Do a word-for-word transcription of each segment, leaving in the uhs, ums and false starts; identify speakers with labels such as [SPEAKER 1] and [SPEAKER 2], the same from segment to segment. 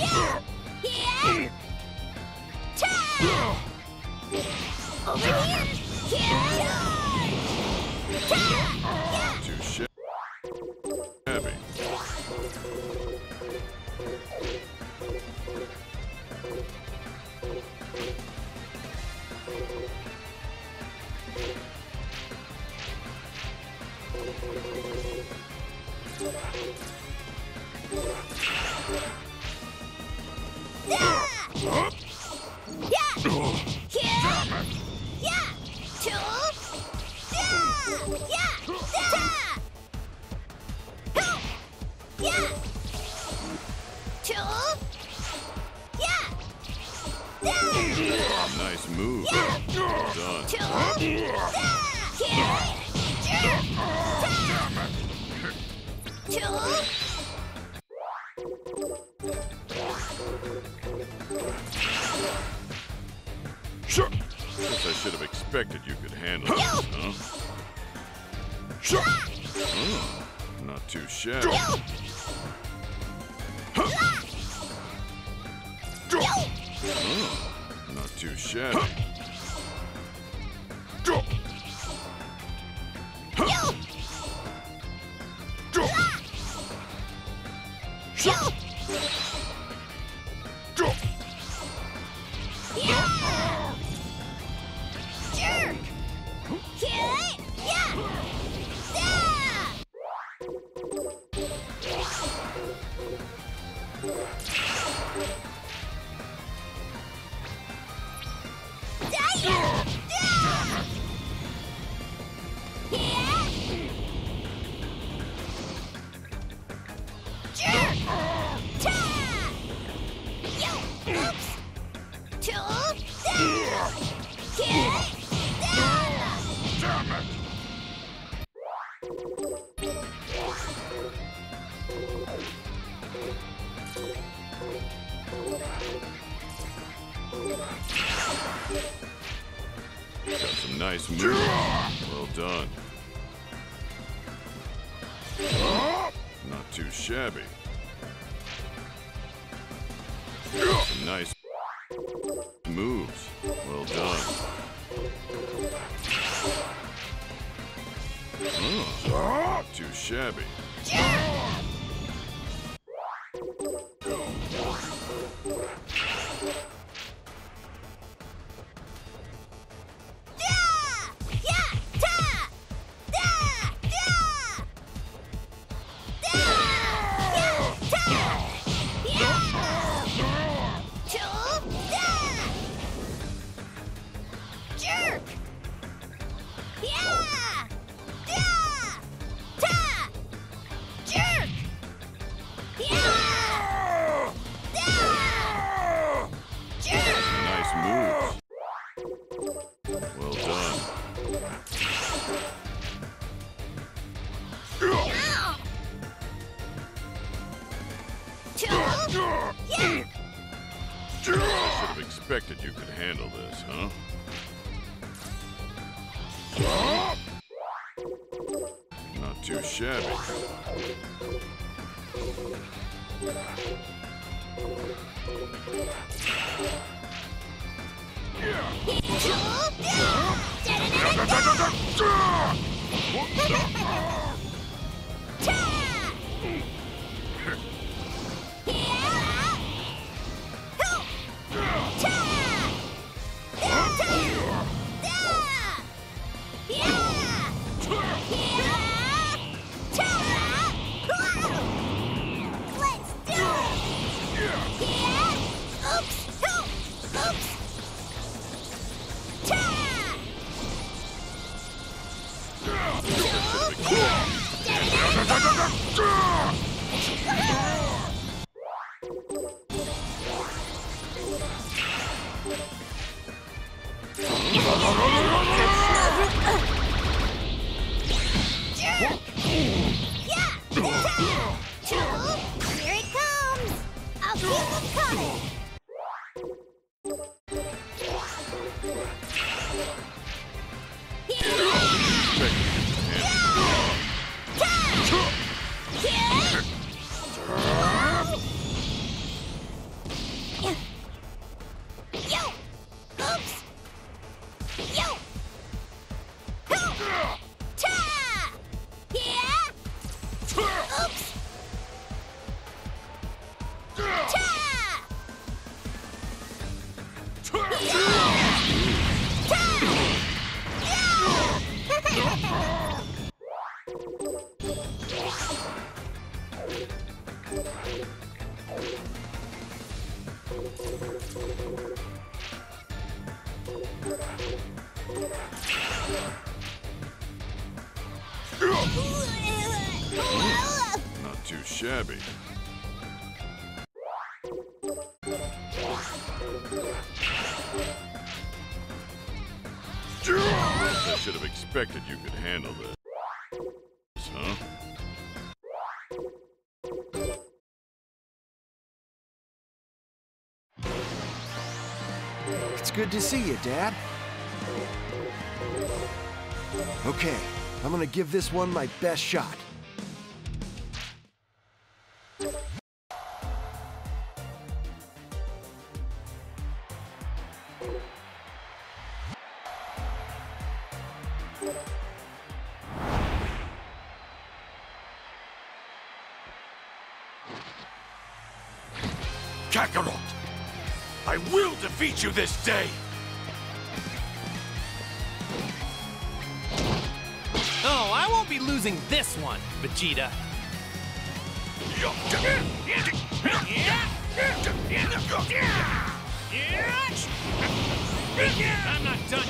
[SPEAKER 1] Yeah! Ta! Over here! Yeah! Ta! Yeah!
[SPEAKER 2] Too shabby. Nice move. Well done. Sure. Guess I should have expected you could handle this, huh? Sure. Oh, not too shabby. Oh, not too shabby. Got some nice moves. Well done. Not too shabby. Got some nice moves. Well done. Oh, not too shabby. I should have expected you could handle this, huh? Not too shabby. too shabby. I should have expected you could handle this, huh?
[SPEAKER 3] It's good to see you, Dad. Okay, I'm gonna give this one my best shot.
[SPEAKER 4] Kakarot! I will defeat you this day!
[SPEAKER 5] Oh, I won't be losing this one, Vegeta. I'm not done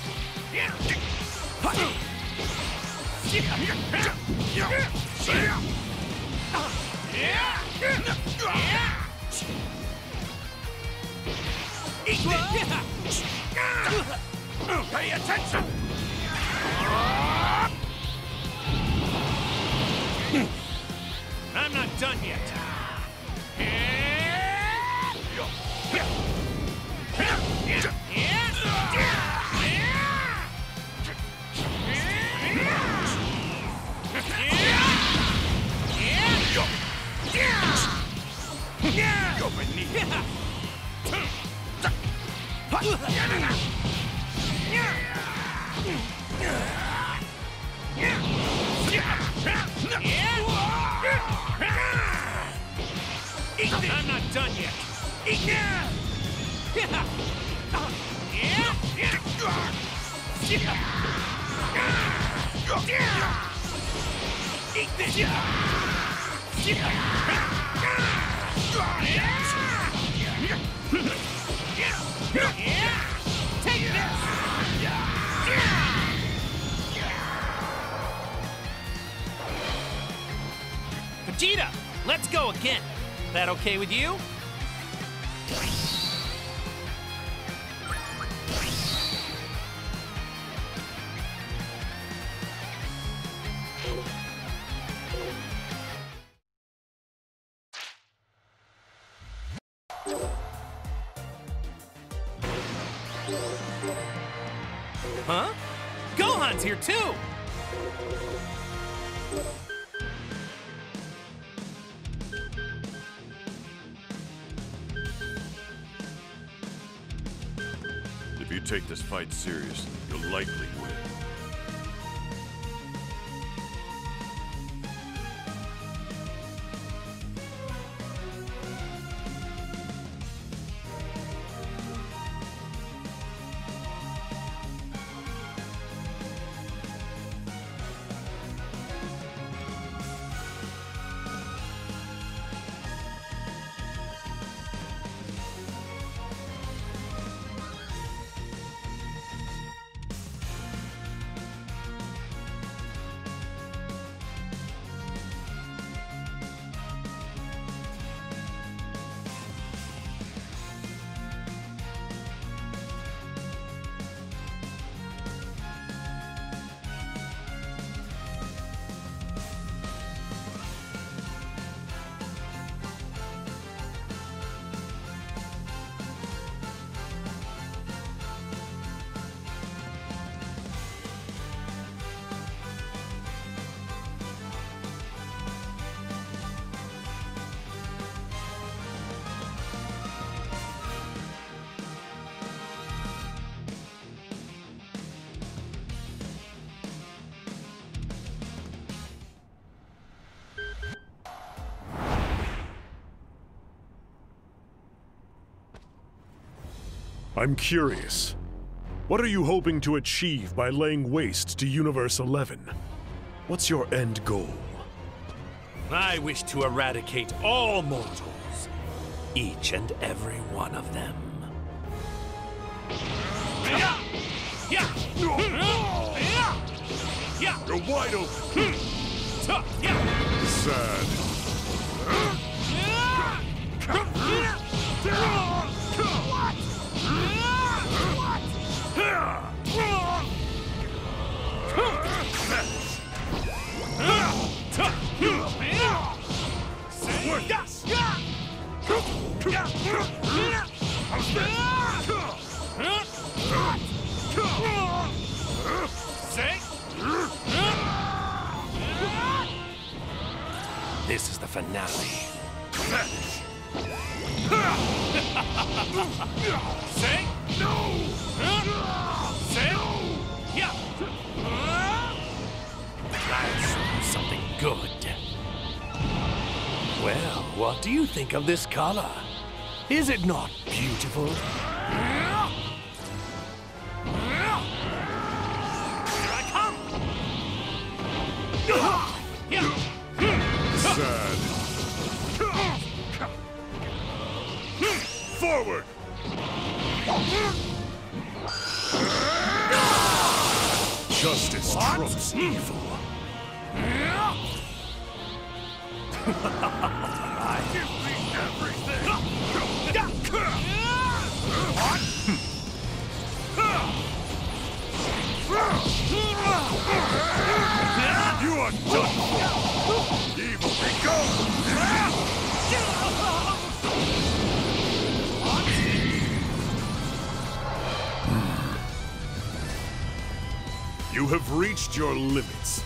[SPEAKER 4] Pay attention!
[SPEAKER 5] I'm not done yet.
[SPEAKER 4] Go beneath!
[SPEAKER 5] I'm not done yet.
[SPEAKER 4] Eat this!
[SPEAKER 5] Take this! Vegeta, let's go again. That okay with you? Huh? Gohan's here too!
[SPEAKER 2] If you take this fight seriously, you'll likely win.
[SPEAKER 6] I'm curious. What are you hoping to achieve by laying waste to Universe eleven? What's your end goal?
[SPEAKER 5] I wish to eradicate all mortals. Each and every one of them. Yeah! Yeah! Yeah!
[SPEAKER 6] You're wide open!
[SPEAKER 5] Yeah!
[SPEAKER 6] Sad.
[SPEAKER 5] This is the finale. Say no! Say no! Yeah! I'll show you something good. Well, what do you think of this color? Is it not beautiful? Here I come!
[SPEAKER 2] Sad. Forward!
[SPEAKER 6] Justice trumps evil.
[SPEAKER 4] I give me everything!
[SPEAKER 2] You are done for! Evil be gone!
[SPEAKER 6] You have reached your limits.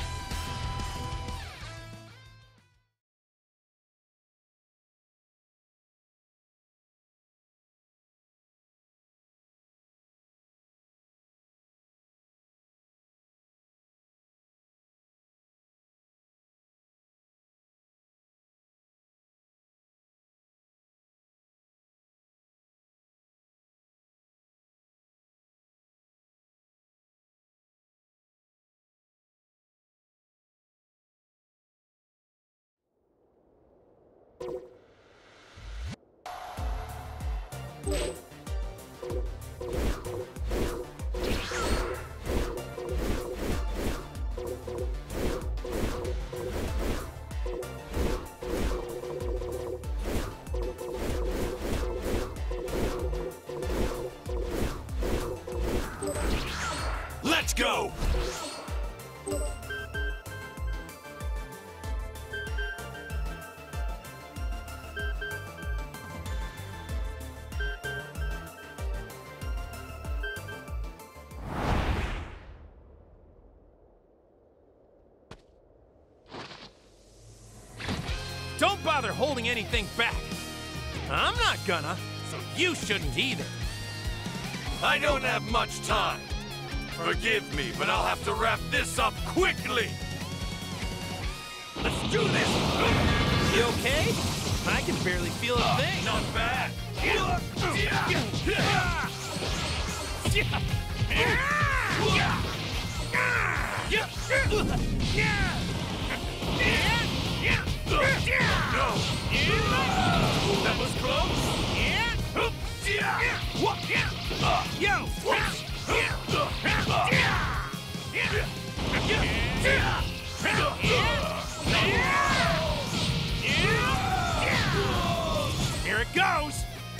[SPEAKER 4] Let's go!
[SPEAKER 5] Don't bother holding anything back. I'm not gonna, so you shouldn't either.
[SPEAKER 4] I don't have much time. Forgive me, but I'll have to wrap this up quickly. Let's do this!
[SPEAKER 5] You okay? I can barely feel a thing.
[SPEAKER 4] Not bad.
[SPEAKER 5] That was close. Yo! Here it goes!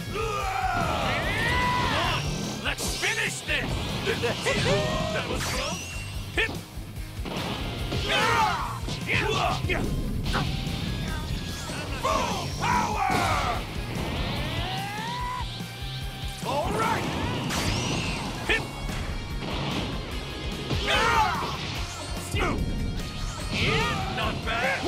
[SPEAKER 4] Come on, let's finish this! That was close.
[SPEAKER 5] Hit!
[SPEAKER 4] Full power! All right!
[SPEAKER 5] Hit!
[SPEAKER 4] Not bad.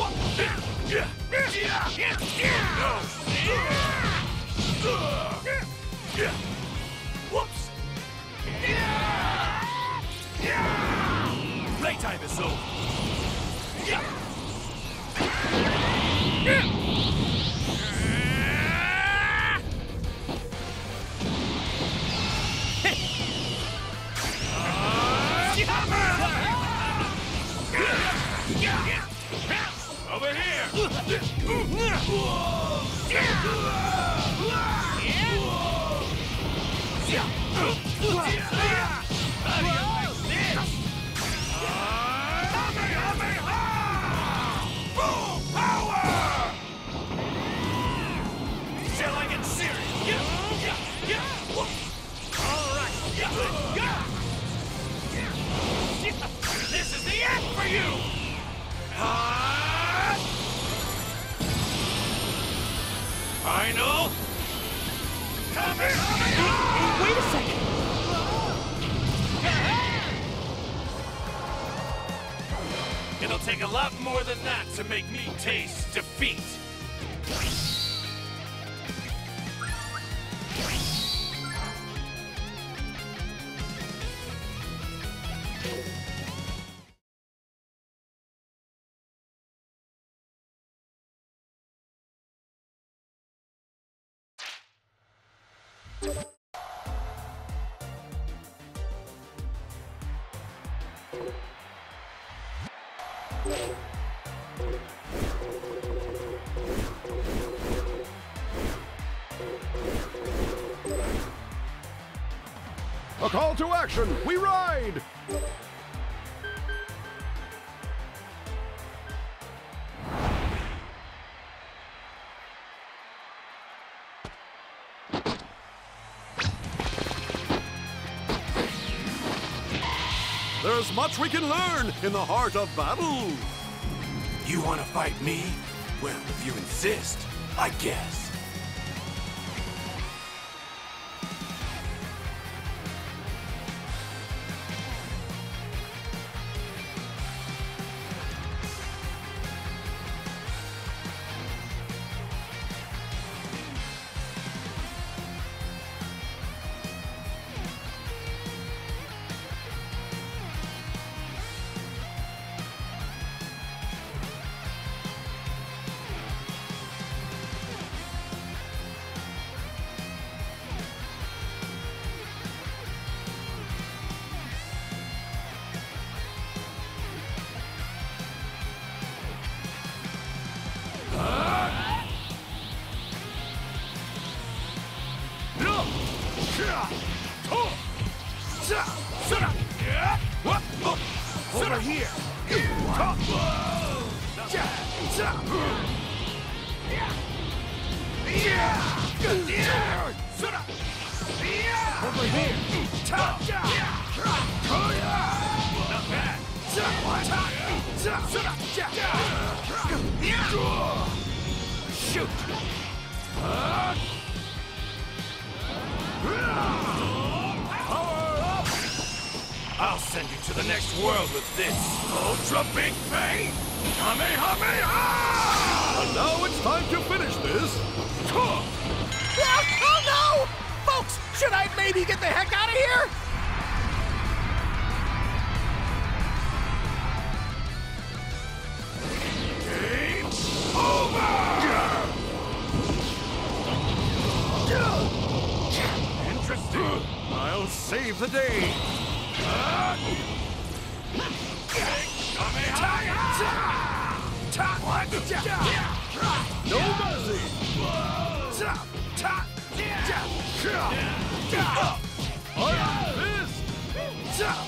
[SPEAKER 4] Whoops! Playtime is over. Over here! Full power! Shall I get serious? All right. This is the end for you! Final! Come here!
[SPEAKER 5] Wait a second!
[SPEAKER 4] It'll take a lot more than that to make me taste defeat.
[SPEAKER 3] A call to action! We ride!
[SPEAKER 7] There's much we can learn in the heart of battle.
[SPEAKER 4] You want to fight me? Well, if you insist, I guess.
[SPEAKER 7] Over here! Over here! Not bad! Shoot! I'll send you to the next world with this Ultra Big Bang Kamehameha!
[SPEAKER 6] And now it's time to finish this.
[SPEAKER 8] Ah, oh no! Folks, should I maybe get the heck out of here?
[SPEAKER 4] Game over! Interesting.
[SPEAKER 7] I'll save the day.
[SPEAKER 6] No mercy! Iron Fist!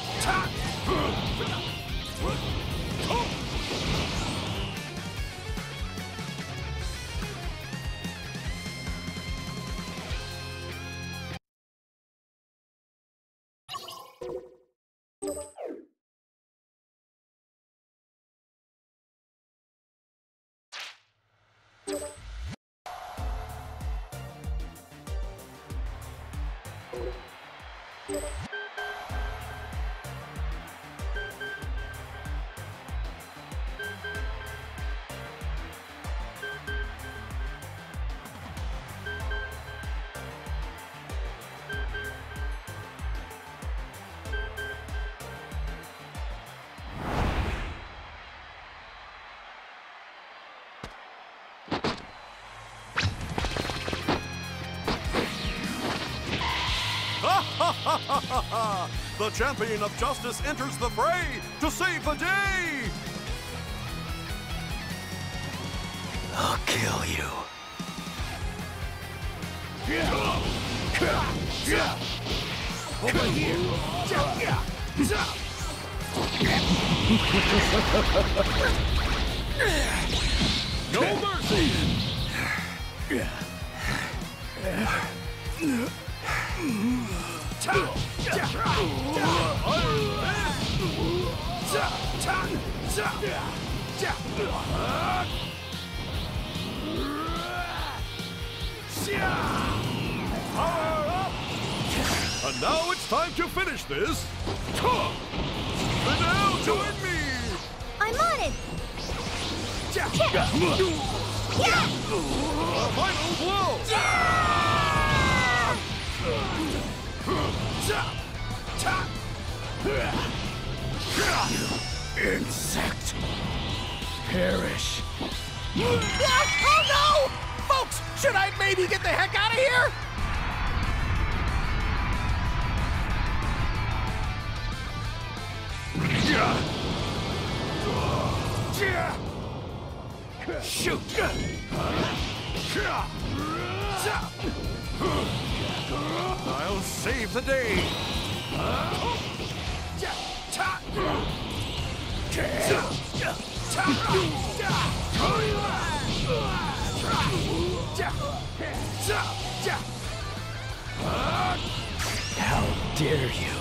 [SPEAKER 7] The champion of justice enters the fray to save the day!
[SPEAKER 8] I'll kill you.
[SPEAKER 7] Over here!
[SPEAKER 6] No mercy! And now it's time to finish this. Fidel, join me!
[SPEAKER 1] I'm on it!
[SPEAKER 7] Yeah.
[SPEAKER 1] Yeah!
[SPEAKER 7] Final blow! Insect! Perish!
[SPEAKER 8] Ah, oh no! Folks, should I maybe get the heck out of here?
[SPEAKER 7] Shoot! I'll save the day! How dare you!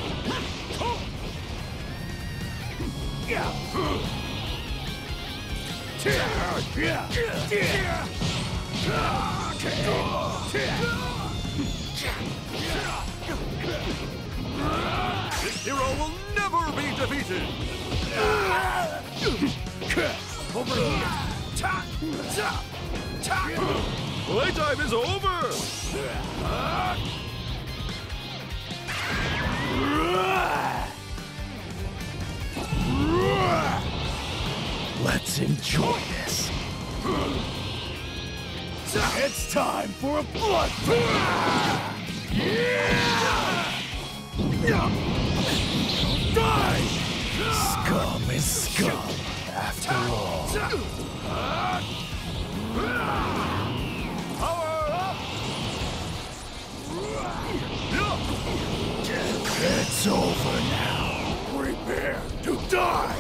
[SPEAKER 7] This hero will never be defeated! Over here! Playtime is over! Let's enjoy this! It's time for a bloodbath! Die! Scum is scum, after all. Power up! It's over now. Prepare to die!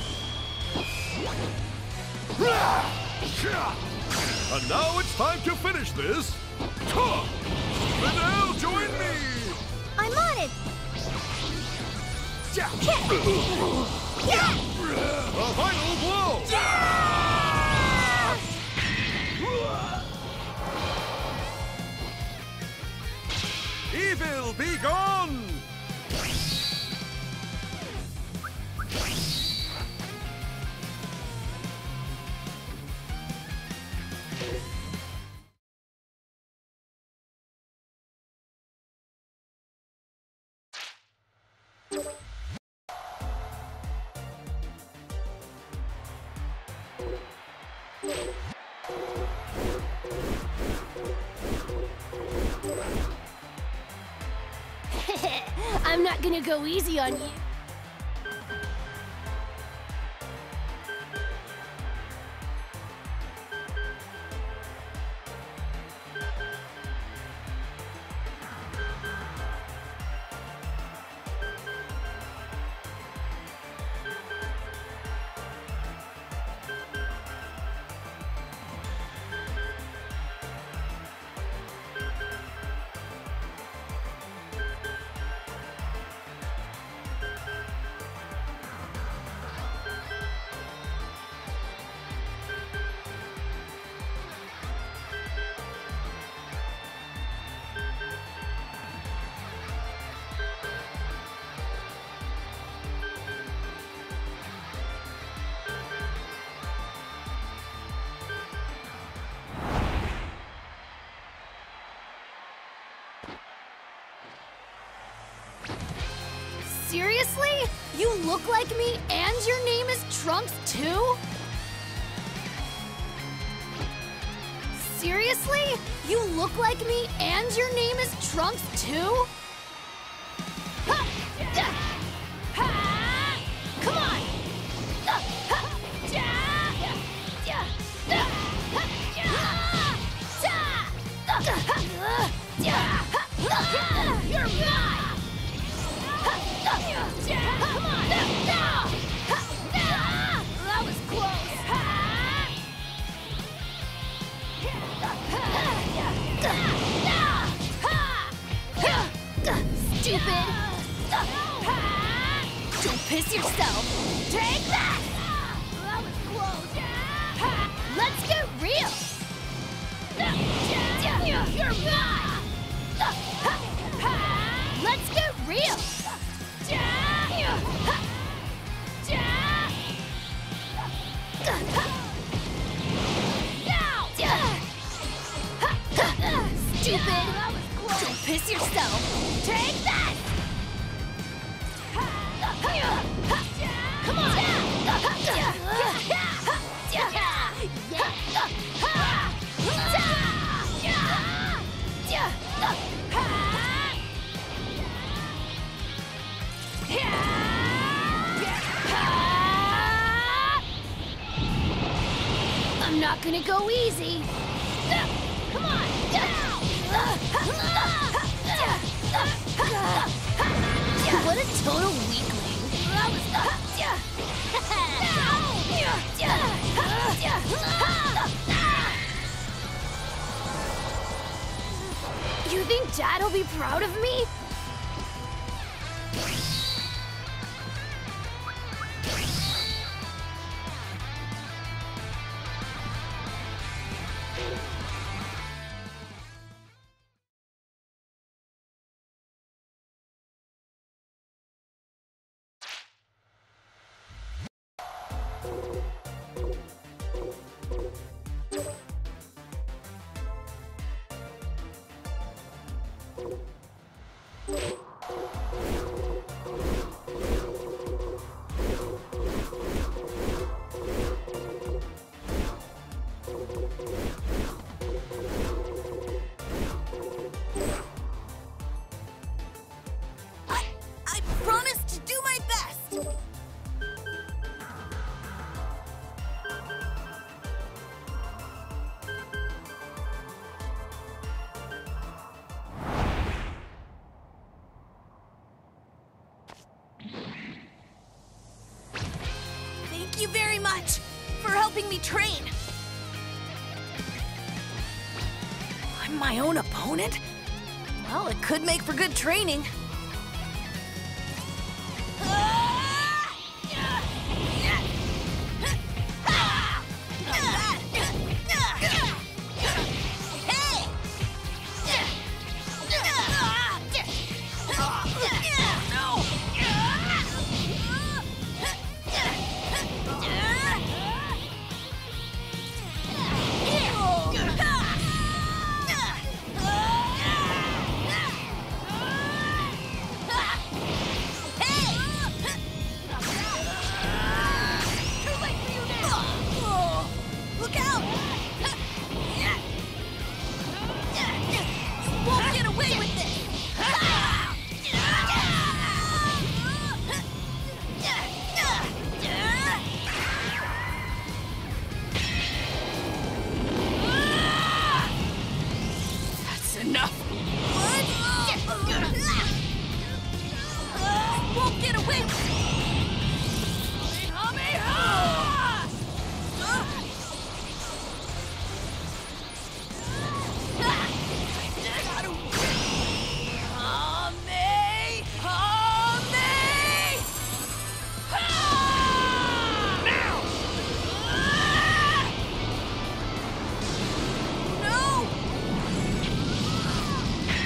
[SPEAKER 7] And now it's time to finish this. Fidel, join me!
[SPEAKER 1] I'm on it!
[SPEAKER 7] Yeah.
[SPEAKER 1] Yeah!
[SPEAKER 7] A final blow! Evil be gone!
[SPEAKER 1] I'm not gonna go easy on you. Seriously? You look like me and your name is Trunks too? Seriously? You look like me and your name is Trunks too? Ha! Yeah! Ha! Come on! Uh, ha! Yeah! Yeah! Yeah! Ha! Yeah! Da! Uh, ha! Yeah! Ha! You're mine! Come on! Now! That was close! Stupid! Don't piss yourself! Take that! That was close! Let's get real! You're mine! Let's get real! stupid! Don't piss yourself! Take that! Come on! I'm not gonna go easy. Come on! What a total weakling. You think Dad'll be proud of me?
[SPEAKER 9] Thank you very much for helping me train. I'm my own opponent? Well, it could make for good training.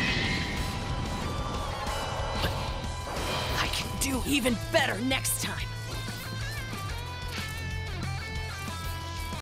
[SPEAKER 9] Even better next time.